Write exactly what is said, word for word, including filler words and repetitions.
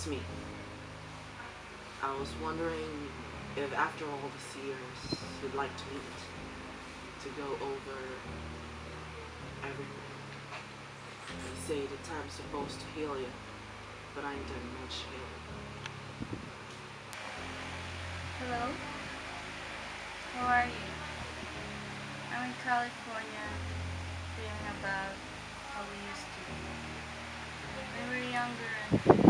it's me. I was wondering if after all these years you'd like to meet, to go over everything. They say the time's supposed to heal you, but I ain't done much healing. Hello? How are you? I'm in California, thinking about how we used to be. When we were younger and